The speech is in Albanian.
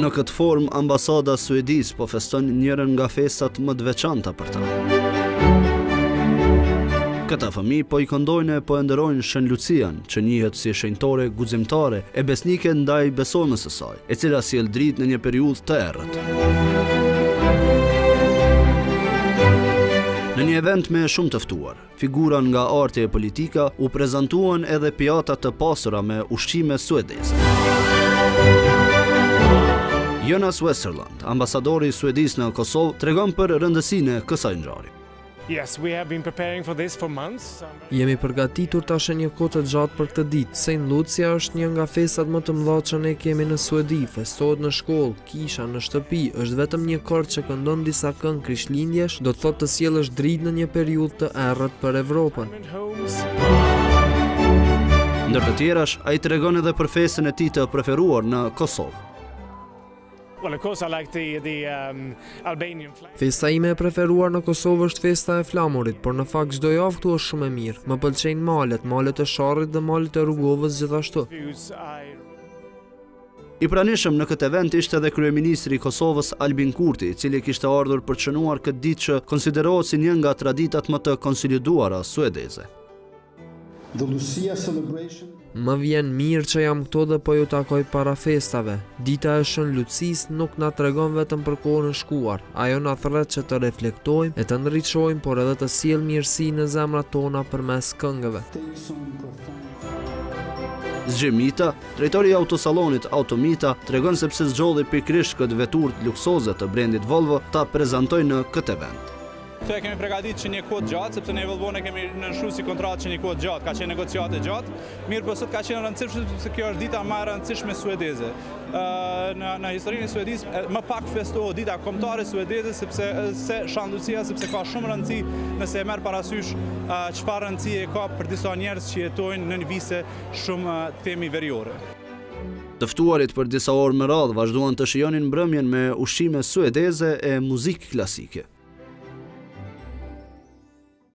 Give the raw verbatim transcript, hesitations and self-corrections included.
Në këtë formë, ambasada suedis po feston njërën nga festat më të veçanta për ta. Këta fëmijë po i këndojnë e po enderojnë Shën Lucian, që njihet si shenjtore guximtare e besnike ndaj besonës së saj, e cila sjell dritë në një periudhë të errët. Në një event me shumë të ftuar, figura nga arti e politika u prezantuan edhe pjata të pasura me ushqime suedeze. Jonas Westerland, ambasadori suedis në Kosovë, tregon për rëndësinë e kësaj ngjarje. Yes, we have been preparing for this for months. Jemi përgatitur tash një kohë të gjatë për këtë ditë. Saint Lucia është një nga festat më të mëdha që ne kemi në Suedi. Festohet në shkollë, kisha, në shtëpi. Është vetëm një kort që këndon disa këngë krishtlindjesh, do të thotë të sjellësh dritë në një periudhë të errët për Evropën. Ndër të tjerash, ai tregon edhe për festën e tij të preferuar në Kosovë. Well, of course, I like the, the um, Albanian flag. Festa ime e preferuar në Kosovë është festa e flamurit, por në fakt çdo javë këtu është shumë e mirë. Më pëlqejnë malet, malet e Sharrit dhe malet e Rrugovës gjithashtu. I pranishëm në këtë event ishte edhe kryeministri i Kosovës Albin Kurti, i cili kishte ardhur për të shënuar këtë ditë që konsiderohet si një nga traditat më të konsoliduara suedeze. The Lucia celebration. Më vjen mirë që jam këto dhe po ju takoj para festave. Dita e Shën Lucis nuk na tregon vetëm për kohën e shkuar, ajo na thret që të reflektojmë e të ndriçojmë, por edhe të sjell mirësi në zemrat tona përmes këngëve. Zgjemita, drejtori i autosallonit Automita, tregon se pse zgjodhi pikërisht këtë veturë luksoze të brendit Volvo ta prezantojë në këtë event. Këtë e kemi përgatitur që një kohë gjatë, sepse ne Volvon e kemi nënshtruar si kontratë që një kohë gjatë, ka qenë negociate gjatë, mirë po sot ka qenë rëndësishme sepse kjo është dita më e rëndësishme suedeze. Në, në historinë e Suedisë më pak festohet dita kombëtare suedeze sepse se Shën Lucia, sepse ka shumë rëndësi nëse e merr parasysh çfarë rëndësie ka për disa njerëz që jetojnë në një vise shumë themi veriore. Të ftuarit për disa orë më radhë vazhduan të shijonin mbrëmjen me ushqime suedeze e muzikë klasike.